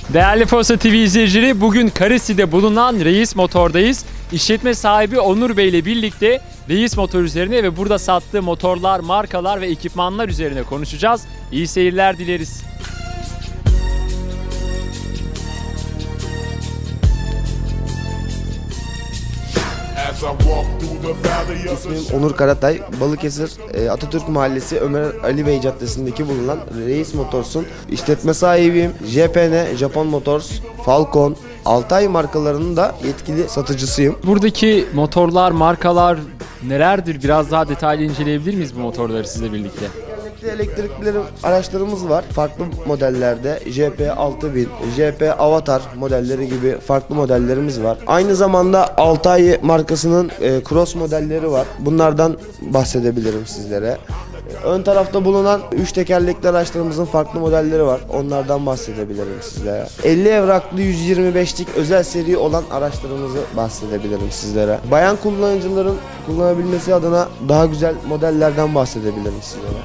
Değerli Posta TV izleyicileri, bugün Karesi'de bulunan Reis Motor'dayız. İşletme sahibi Onur Bey ile birlikte Reis Motor üzerine ve burada sattığı motorlar, markalar ve ekipmanlar üzerine konuşacağız. İyi seyirler dileriz. İsmim Onur Karatay, Balıkesir Atatürk Mahallesi Ömer Ali Bey Caddesi'ndeki bulunan Reis Motors'un işletme sahibiyim. JPN, Japon Motors, Falcon, Altay markalarının da yetkili satıcısıyım. Buradaki motorlar, markalar nelerdir? Biraz daha detaylı inceleyebilir miyiz bu motorları sizle birlikte? Elektrikli araçlarımız var. Farklı modellerde JP 6000, JP Avatar modelleri gibi farklı modellerimiz var. Aynı zamanda Altay markasının cross modelleri var. Bunlardan bahsedebilirim sizlere. Ön tarafta bulunan 3 tekerlekli araçlarımızın farklı modelleri var. Onlardan bahsedebilirim sizlere. 50 evraklı 125'lik özel seri olan araçlarımızı bahsedebilirim sizlere. Bayan kullanıcıların kullanabilmesi adına daha güzel modellerden bahsedebilirim sizlere.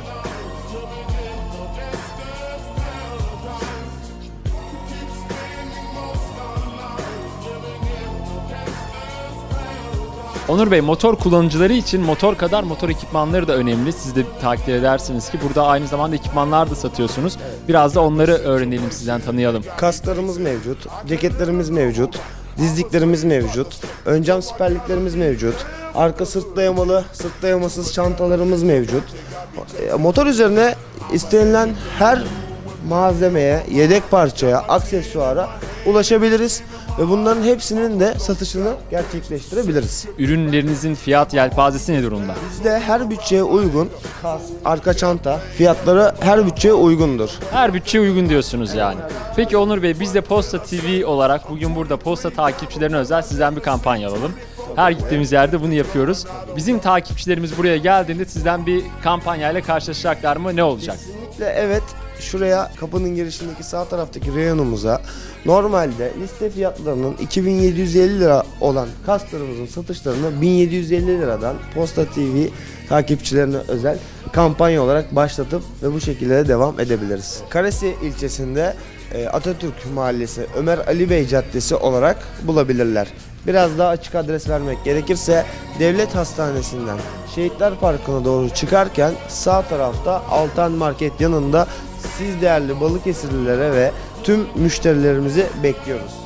Onur Bey, motor kullanıcıları için motor kadar motor ekipmanları da önemli. Siz de takdir edersiniz ki burada aynı zamanda ekipmanlar da satıyorsunuz. Biraz da onları öğrenelim, sizden tanıyalım. Kasklarımız mevcut, ceketlerimiz mevcut, dizliklerimiz mevcut, ön cam siperliklerimiz mevcut, arka sırt dayamalı, sırt dayamasız çantalarımız mevcut. Motor üzerine istenilen her malzemeye, yedek parçaya, aksesuara ulaşabiliriz ve bunların hepsinin de satışını gerçekleştirebiliriz. Ürünlerinizin fiyat yelpazesi ne durumda? Bizde her bütçeye uygun kask, arka çanta fiyatları her bütçeye uygundur. Her bütçeye uygun diyorsunuz yani. Peki Onur Bey, biz de Posta TV olarak bugün burada Posta takipçilerine özel sizden bir kampanya alalım. Her gittiğimiz yerde bunu yapıyoruz. Bizim takipçilerimiz buraya geldiğinde sizden bir kampanyayla karşılaşacaklar mı? Ne olacak? Kesinlikle evet. Şuraya kapının girişindeki sağ taraftaki reyonumuza normalde liste fiyatlarının 2750 lira olan kasklarımızın satışlarını 1750 liradan Posta TV takipçilerine özel kampanya olarak başlatıp ve bu şekilde de devam edebiliriz. Karesi ilçesinde Atatürk Mahallesi Ömer Ali Bey Caddesi olarak bulabilirler. Biraz daha açık adres vermek gerekirse Devlet Hastanesi'nden Şehitler Parkı'na doğru çıkarken sağ tarafta Altan Market yanında siz değerli Balıkesirlilere ve tüm müşterilerimizi bekliyoruz.